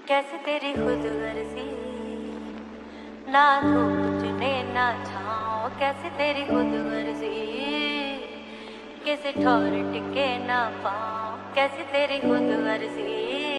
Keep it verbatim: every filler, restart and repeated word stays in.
कैसे तेरी खुद गर्जी, ना धूप चुने ना छाँव। कैसे तेरी खुद गर्जी, किसी ठौर टिके ना पाँव। कैसे तेरी खुद गर्जी,